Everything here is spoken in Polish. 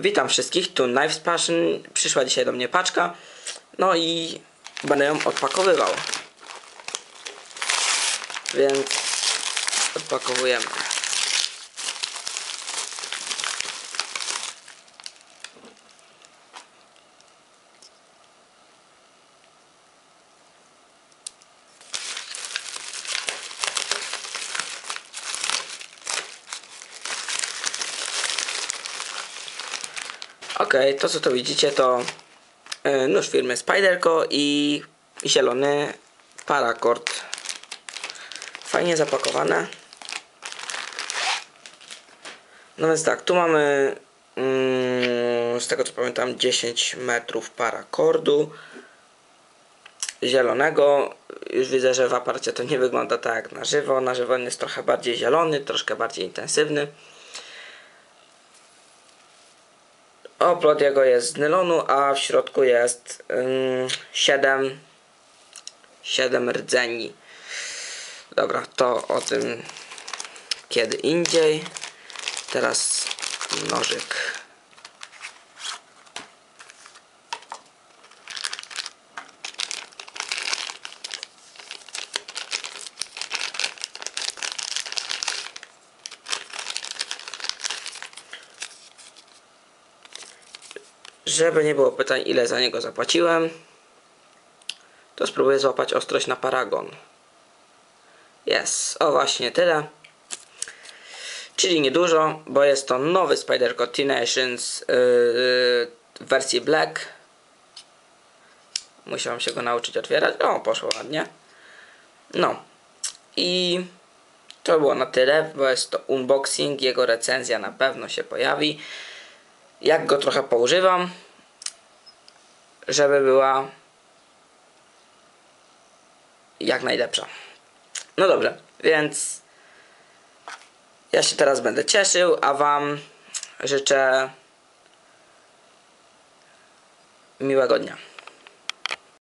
Witam wszystkich, tu Knives Passion. Przyszła dzisiaj do mnie paczka. No i będę ją odpakowywał. Więc odpakowujemy. Ok, to co tu widzicie to nóż firmy Spyderco i zielony paracord. Fajnie zapakowane. No więc tak, tu mamy z tego co pamiętam 10 metrów paracordu zielonego. Już widzę, że w aparacie to nie wygląda tak jak na żywo. Na żywo jest trochę bardziej zielony, troszkę bardziej intensywny. Oplot jego jest z nylonu, a w środku jest 7 rdzeni. Dobra, to o tym kiedy indziej. Teraz nożyk. Żeby nie było pytań, ile za niego zapłaciłem, to spróbuję złapać ostrość na paragon. Jest, o właśnie tyle. Czyli niedużo, bo jest to nowy Spyderco T-Nations w wersji Black. Musiałem się go nauczyć otwierać. O, poszło ładnie. No. I to było na tyle, bo jest to unboxing. Jego recenzja na pewno się pojawi. Jak go trochę poużywam, żeby była jak najlepsza. No dobrze, więc ja się teraz będę cieszył, a wam życzę miłego dnia.